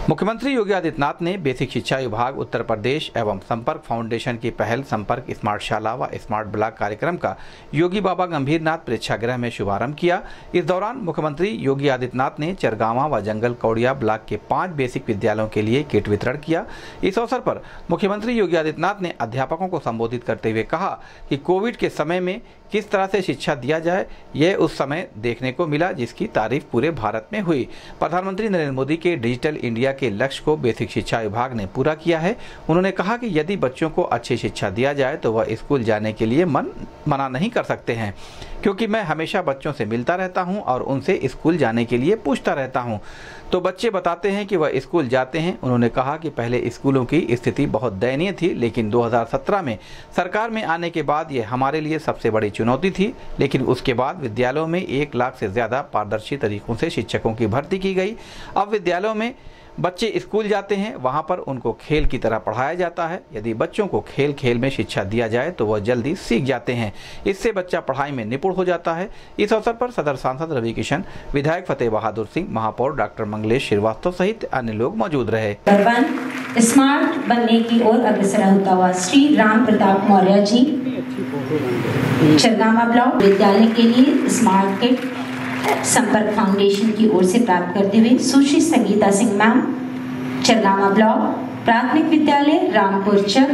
मुख्यमंत्री योगी आदित्यनाथ ने बेसिक शिक्षा विभाग उत्तर प्रदेश एवं संपर्क फाउंडेशन की पहल संपर्क स्मार्ट शाला व स्मार्ट ब्लॉक कार्यक्रम का योगी बाबा गंभीरनाथ प्रेक्षागृह में शुभारंभ किया। इस दौरान मुख्यमंत्री योगी आदित्यनाथ ने चरगावा व जंगल कौड़िया ब्लॉक के 5 बेसिक विद्यालयों के लिए किट वितरण किया। इस अवसर पर मुख्यमंत्री योगी आदित्यनाथ ने अध्यापकों को संबोधित करते हुए कहा कि कोविड के समय में किस तरह से शिक्षा दिया जाए, यह उस समय देखने को मिला जिसकी तारीफ पूरे भारत में हुई। प्रधानमंत्री नरेंद्र मोदी के डिजिटल इंडिया के लक्ष्य को बेसिक शिक्षा विभाग ने पूरा किया है। उन्होंने कहा कि यदि बच्चों को अच्छी शिक्षा दिया जाए तो वह स्कूल जाने के लिए मना नहीं कर सकते हैं, क्योंकि मैं हमेशा बच्चों से मिलता रहता हूं और उनसे स्कूल जाने के लिए पूछता रहता हूं, तो बच्चे बताते हैं कि वह स्कूल जाते हैं। उन्होंने कहा कि पहले स्कूलों की स्थिति बहुत दयनीय थी, लेकिन 2017 में सरकार में आने के बाद ये हमारे लिए सबसे बड़ी चुनौती थी। लेकिन उसके बाद विद्यालयों में 1 लाख से ज़्यादा पारदर्शी तरीकों से शिक्षकों की भर्ती की गई। अब विद्यालयों में बच्चे स्कूल जाते हैं, वहां पर उनको खेल की तरह पढ़ाया जाता है। यदि बच्चों को खेल खेल में शिक्षा दिया जाए तो वह जल्दी सीख जाते हैं, इससे बच्चा पढ़ाई में निपुण हो जाता है। इस अवसर पर सदर सांसद रवि किशन, विधायक फतेह बहादुर सिंह, महापौर डॉक्टर मंगलेश श्रीवास्तव सहित अन्य लोग मौजूद रहे। स्मार्ट बनने की ओर अग्रसर होता हुआ श्री राम प्रताप मौर्य जी चरगावा ब्लॉक विद्यालय के लिए स्मार्ट किट संपर्क फाउंडेशन की ओर से प्राप्त करते हुए सुश्री संगीता सिंह मैम चरगावा ब्लॉक प्राथमिक विद्यालय रामपुर चक।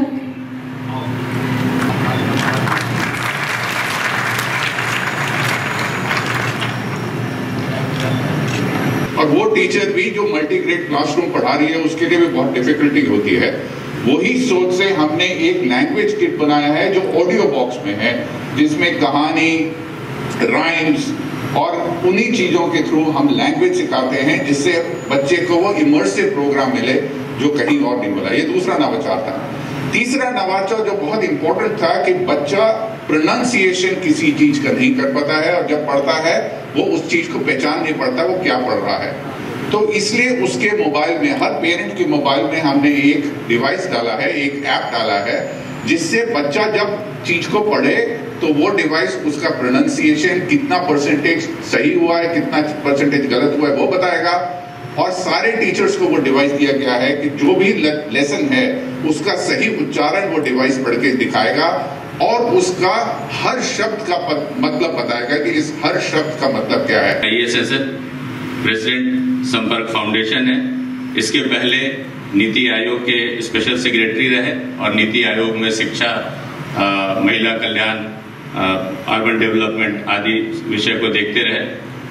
और वो टीचर भी जो मल्टी ग्रेड क्लासरूम पढ़ा रही है उसके लिए भी बहुत डिफिकल्टी होती है। वही सोच से हमने एक लैंग्वेज किट बनाया है जो ऑडियो बॉक्स में है, जिसमें कहानी, राइम्स और उन्हीं चीजों के थ्रू हम लैंग्वेज सिखाते हैं, जिससे बच्चे को वो इमर्सिव प्रोग्राम मिले जो कहीं और नहीं मिला। ये दूसरा नवाचार था। तीसरा नवाचार जो बहुत इंपॉर्टेंट था कि बच्चा प्रोनाउंसिएशन किसी चीज का नहीं कर पाता है, और जब पढ़ता है वो उस चीज को पहचान नहीं पाता वो क्या पढ़ रहा है। तो इसलिए उसके मोबाइल में, हर पेरेंट के मोबाइल में हमने एक डिवाइस डाला है, एक ऐप डाला है, जिससे बच्चा जब चीज को पढ़े तो वो डिवाइस उसका प्रोनाउंसिएशन कितना परसेंटेज सही हुआ है, कितना परसेंटेज गलत हुआ है वो बताएगा। और सारे टीचर्स को वो डिवाइस दिया गया है कि जो भी लेसन है उसका सही उच्चारण वो डिवाइस पढ़ के दिखाएगा और उसका हर शब्द का मतलब बताएगा कि इस हर शब्द का मतलब क्या है। ISSF प्रेसिडेंट संपर्क फाउंडेशन है। इसके पहले नीति आयोग के स्पेशल सेक्रेटरी रहे और नीति आयोग में शिक्षा, महिला कल्याण, अर्बन डेवलपमेंट आदि विषय को देखते रहे।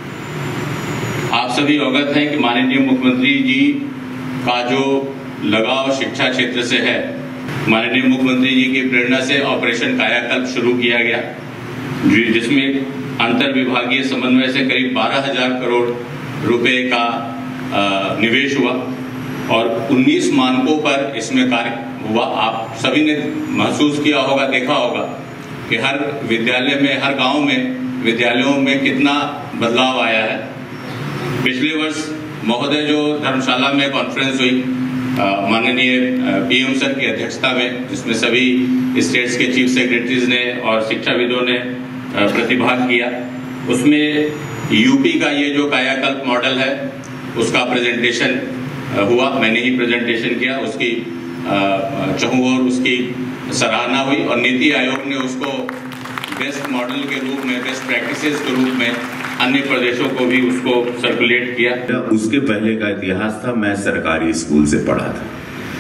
आप सभी अवगत हैं कि माननीय मुख्यमंत्री जी का जो लगाव शिक्षा क्षेत्र से है, माननीय मुख्यमंत्री जी की प्रेरणा से ऑपरेशन कायाकल्प शुरू किया गया, जिसमें अंतर विभागीय समन्वय से करीब 12,000 करोड़ रुपए का निवेश हुआ और 19 मानकों पर इसमें कार्य हुआ। आप सभी ने महसूस किया होगा, देखा होगा कि हर विद्यालय में, हर गांव में, विद्यालयों में कितना बदलाव आया है। पिछले वर्ष महोदय जो धर्मशाला में कॉन्फ्रेंस हुई माननीय PM सर की अध्यक्षता में, जिसमें सभी स्टेट्स के चीफ सेक्रेटरीज ने और शिक्षाविदों ने प्रतिभाग किया, उसमें यूपी का ये जो कायाकल्प मॉडल है उसका प्रेजेंटेशन हुआ। मैंने ही प्रेजेंटेशन किया, उसकी चहुं ओर उसकी सराहना हुई और नीति आयोग ने उसको बेस्ट मॉडल के रूप में, बेस्ट प्रैक्टिसेस के रूप में अन्य प्रदेशों को भी उसको सर्कुलेट किया। उसके पहले का इतिहास था, मैं सरकारी स्कूल से पढ़ा था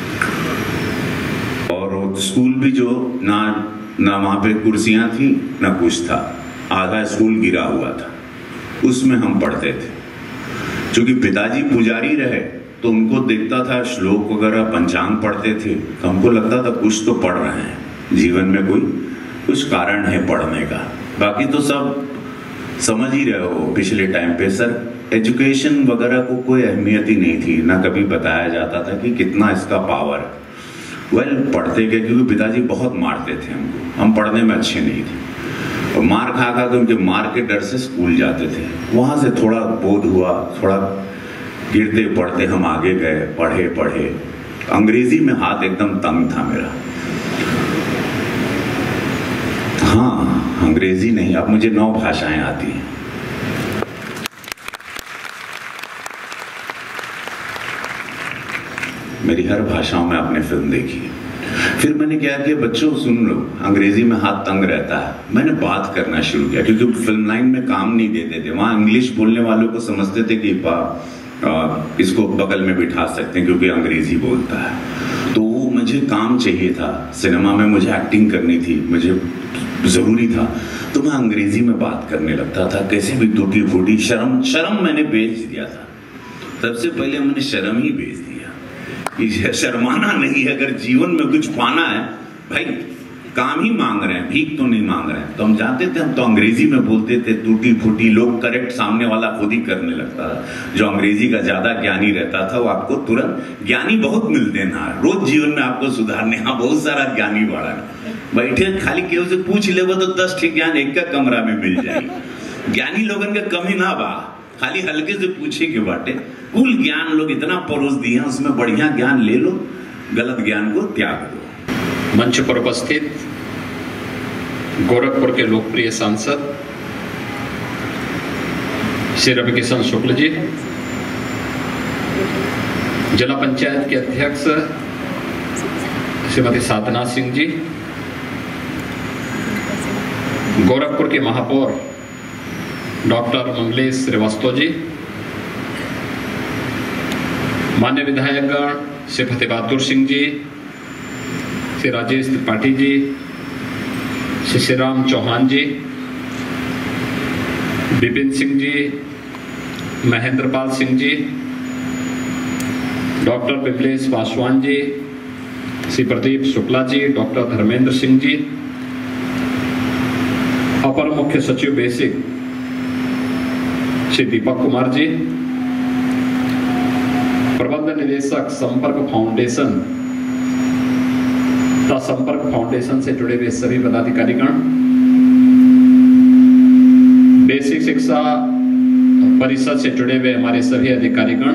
और स्कूल भी जो ना वहां पे कुर्सियां थी ना कुछ था, आधा स्कूल गिरा हुआ था, उसमें हम पढ़ते थे। क्योंकि पिताजी पुजारी रहे तो उनको दिखता था, श्लोक वगैरह पंचांग पढ़ते थे, तो हमको लगता था कुछ तो पढ़ रहे हैं, जीवन में कुछ कारण है पढ़ने का। बाकी तो सब समझ ही रहे हो। पिछले टाइम पे सर एजुकेशन वगैरह को कोई अहमियत ही नहीं थी, ना कभी बताया जाता था कि कितना इसका पावर है। पढ़ते गए क्योंकि पिताजी बहुत मारते थे हमको, हम पढ़ने में अच्छे नहीं थे और मार खा तो उनके मार के डर से स्कूल जाते थे। वहां से थोड़ा बोध हुआ, थोड़ा गिरते पढ़ते हम आगे गए, पढ़े। अंग्रेजी में हाथ एकदम तंग था मेरा। हाँ, अंग्रेजी नहीं, अब मुझे 9 भाषाएं आती हैं। मेरी हर भाषाओं में आपने फिल्म देखी है। फिर मैंने क्या किया, बच्चों सुन लो, अंग्रेजी में हाथ तंग रहता है, मैंने बात करना शुरू किया, क्योंकि फिल्म लाइन में काम नहीं देते थे। वहाँ इंग्लिश बोलने वालों को समझते थे कि इसको बगल में बिठा सकते हैं क्योंकि अंग्रेजी बोलता है। तो मुझे काम चाहिए था, सिनेमा में मुझे एक्टिंग करनी थी, मुझे जरूरी था, तो मैं अंग्रेजी में बात करने लगता था, कैसे भी टूटी फूटी। शर्म मैंने बेच दिया था। सबसे पहले मैंने शर्म ही बेच दिया कि शर्माना नहीं है, अगर जीवन में कुछ पाना है भाई, काम ही मांग रहे हैं, भीख तो नहीं मांग रहे हैं। तो हम जाते थे, हम तो अंग्रेजी में बोलते थे टूटी फूटी, लोग करेक्ट सामने वाला खुद ही करने लगता था। जो अंग्रेजी का ज्यादा ज्ञानी रहता था वो आपको तुरंत, ज्ञानी बहुत मिलते हैं ना रोज जीवन में आपको सुधारने, हाँ बहुत सारा ज्ञानी बाड़ा बैठे, खाली केहू से पूछ ले तो 10 ठीक ज्ञान एक का कमरा में मिल जाएगी। ज्ञानी लोगन का कमी ना बा, खाली हल्के से पूछे के बाटे, कुल ज्ञान लोग इतना परोस दिए, उसमें बढ़िया ज्ञान ले लो, गलत ज्ञान को त्याग दो। मंच पर उपस्थित गोरखपुर के लोकप्रिय सांसद श्री रविकिशन शुक्ल जी, जिला पंचायत के अध्यक्ष श्रीमती साधना सिंह जी, गोरखपुर के महापौर डॉक्टर मंगलेश श्रीवास्तव जी, मान्य विधायकगण श्री फतेह बहादुर सिंह जी, श्री राजेश त्रिपाठी जी, श्री श्रीराम चौहान जी, विपिन सिंह जी, महेंद्रपाल सिंह जी, डॉक्टर विमलेश पासवान जी, श्री प्रदीप शुक्ला जी, डॉक्टर धर्मेंद्र सिंह जी, अपर मुख्य सचिव बेसिक श्री दीपक कुमार जी, प्रबंध निदेशक संपर्क फाउंडेशन तथा संपर्क फाउंडेशन से जुड़े हुए सभी पदाधिकारीगण, बेसिक शिक्षा परिषद से जुड़े हुए हमारे सभी अधिकारीगण,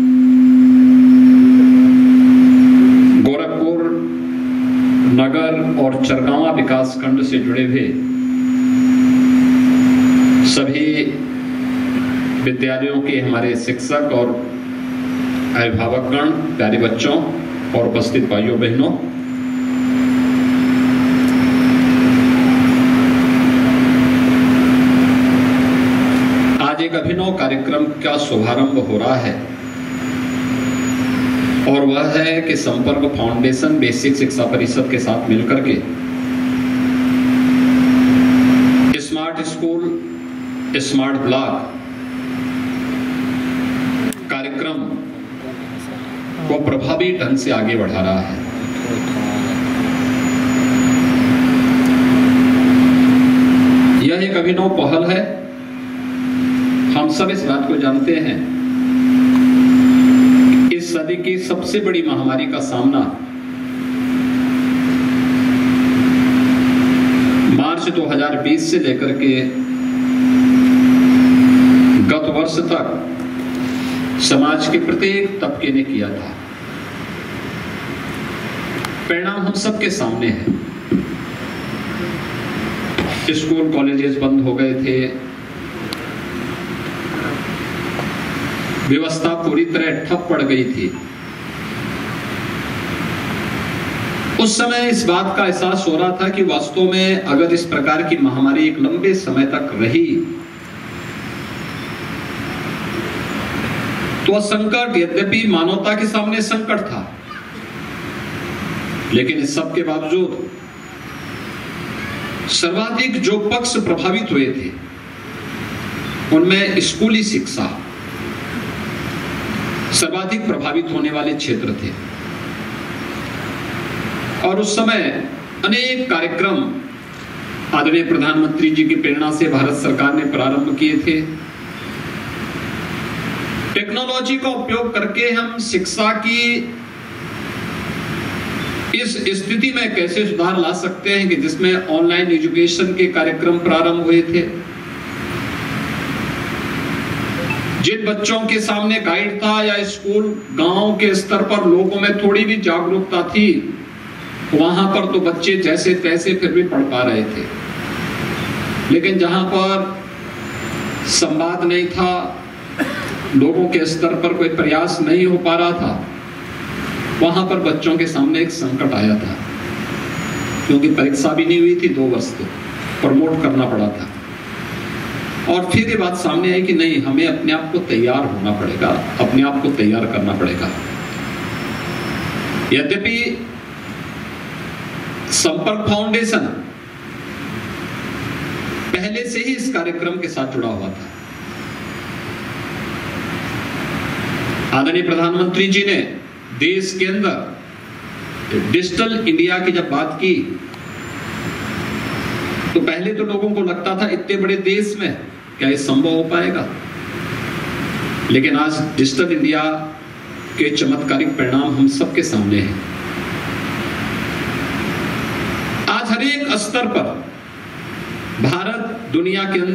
गोरखपुर नगर और चरगांवा विकास खंड से जुड़े हुए सभी विद्यालयों के हमारे शिक्षक और अभिभावकगण, प्यारे बच्चों और उपस्थित भाइयों बहनों, आज एक अभिनव कार्यक्रम का शुभारंभ हो रहा है और वह है कि संपर्क फाउंडेशन बेसिक शिक्षा परिषद के साथ मिलकर के स्मार्ट स्कूल स्मार्ट ब्लॉक कार्यक्रम को प्रभावी ढंग से आगे बढ़ा रहा है। यह एक अभिनव पहल है। हम सब इस बात को जानते हैं, इस सदी की सबसे बड़ी महामारी का सामना मार्च 2020 से लेकर के गत वर्ष तक समाज के प्रत्येक तबके ने किया था। परिणाम हम सबके सामने है। स्कूल कॉलेजेस बंद हो गए थे, व्यवस्था पूरी तरह ठप पड़ गई थी। उस समय इस बात का एहसास हो रहा था कि वास्तव में अगर इस प्रकार की महामारी एक लंबे समय तक रही तो संकट यद्यपि मानवता के सामने संकट था, लेकिन इस सब के बावजूद सर्वाधिक जो पक्ष प्रभावित हुए थे उनमें स्कूली शिक्षा सर्वाधिक प्रभावित होने वाले क्षेत्र थे। और उस समय अनेक कार्यक्रम आदरणीय प्रधानमंत्री जी की प्रेरणा से भारत सरकार ने प्रारंभ किए थे। टेक्नोलॉजी का उपयोग करके हम शिक्षा की इस स्थिति में कैसे सुधार ला सकते हैं कि जिसमें ऑनलाइन एजुकेशन के कार्यक्रम प्रारंभ हुए थे। जिन बच्चों के सामने गाइड था या स्कूल गांव के स्तर पर लोगों में थोड़ी भी जागरूकता थी, वहां पर तो बच्चे जैसे तैसे फिर भी पढ़ पा रहे थे। लेकिन जहां पर संवाद नहीं था, लोगों के स्तर पर कोई प्रयास नहीं हो पा रहा था, वहां पर बच्चों के सामने एक संकट आया था, क्योंकि परीक्षा भी नहीं हुई थी 2 वर्ष तो प्रमोट करना पड़ा था। और फिर ये बात सामने आई कि नहीं, हमें अपने आप को तैयार होना पड़ेगा, अपने आप को तैयार करना पड़ेगा। यद्यपि संपर्क फाउंडेशन पहले से ही इस कार्यक्रम के साथ जुड़ा हुआ था। आदरणीय प्रधानमंत्री जी ने देश के अंदर डिजिटल इंडिया की जब बात की तो पहले तो लोगों को लगता था इतने बड़े देश में क्या ये संभव हो पाएगा, लेकिन आज डिजिटल इंडिया के चमत्कारिक परिणाम हम सबके सामने हैं। आज हर एक स्तर पर भारत दुनिया के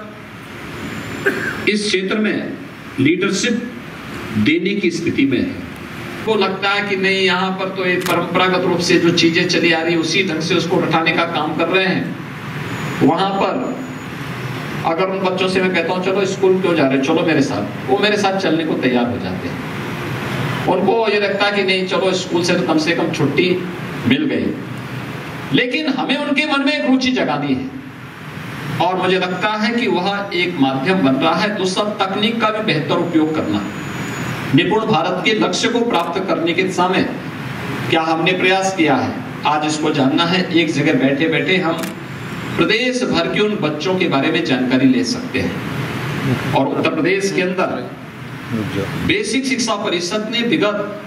अंदर इस क्षेत्र में लीडरशिप देने की स्थिति में है। को लगता है कि नहीं, यहां पर तो एक परंपरागत रूप से जो चीजें चली आ रही है उसी ढंग से उसको उठाने का काम कर रहे हैं। वहां पर अगर उन बच्चों से मैं कहता हूं चलो स्कूल क्यों जा रहे हो, चलो मेरे साथ, वो मेरे साथ चलने को तैयार हो जाते हैं। उनको ये लगता है कि नहीं, चलो स्कूल से कम छुट्टी मिल गई, लेकिन हमें उनके मन में एक रुचि जगानी है और मुझे लगता है कि वह एक माध्यम बन रहा है। दूसरा, तकनीक का भी बेहतर उपयोग करना, निपुण भारत के लक्ष्य को प्राप्त करने के दिशा में क्या हमने प्रयास किया है, आज इसको जानना है। एक जगह बैठे बैठे हम प्रदेश भर के उन बच्चों के बारे में जानकारी ले सकते हैं। और उत्तर प्रदेश के अंदर बेसिक शिक्षा परिषद ने विगत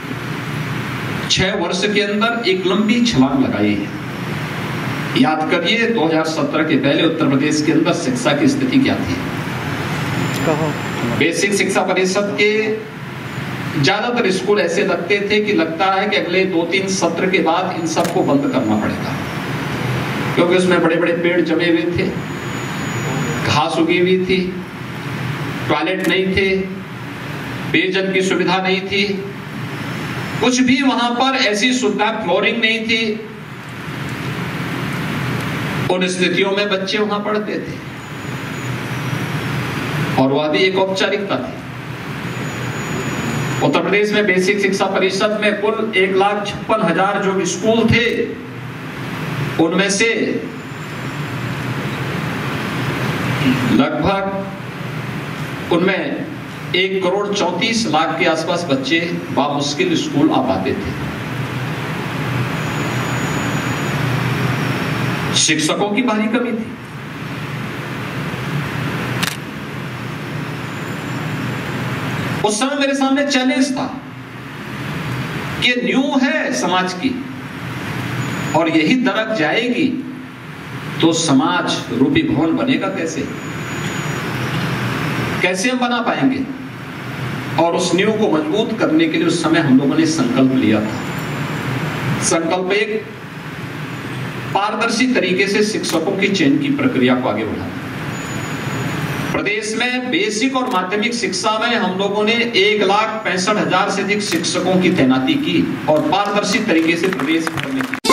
6 वर्ष के अंदर एक लंबी छलांग लगाई है। याद करिए 2017 के पहले उत्तर प्रदेश के अंदर शिक्षा की स्थिति क्या थी। बेसिक शिक्षा परिषद के ज्यादातर स्कूल ऐसे लगते थे कि लगता है कि अगले 2-3 सत्र के बाद इन सबको बंद करना पड़ेगा, क्योंकि उसमें बड़े बड़े पेड़ जमे हुए थे, घास उगी हुई थी, टॉयलेट नहीं थे, पेयजल की सुविधा नहीं थी, कुछ भी वहां पर ऐसी सुविधा, फ्लोरिंग नहीं थी। उन स्थितियों में बच्चे वहां पढ़ते थे और वह भी एक औपचारिकता थी। उत्तर प्रदेश में बेसिक शिक्षा परिषद में कुल 1,56,000 जो स्कूल थे, उनमें से लगभग उनमें 1,34,00,000 के आसपास बच्चे बामुश्किल स्कूल आ पाते थे। शिक्षकों की भारी कमी थी। उस समय मेरे सामने चैलेंज था कि न्यू है समाज की और यही दरक जाएगी तो समाज रूपी भवन बनेगा कैसे हम बना पाएंगे। और उस नींव को मजबूत करने के लिए उस समय हम लोगों ने संकल्प लिया था। संकल्प एक पारदर्शी तरीके से शिक्षकों की चयन की प्रक्रिया को आगे बढ़ाना। प्रदेश में बेसिक और माध्यमिक शिक्षा में हम लोगों ने 1,65,000 से अधिक शिक्षकों की तैनाती की और पारदर्शी तरीके से प्रदेश भर में की।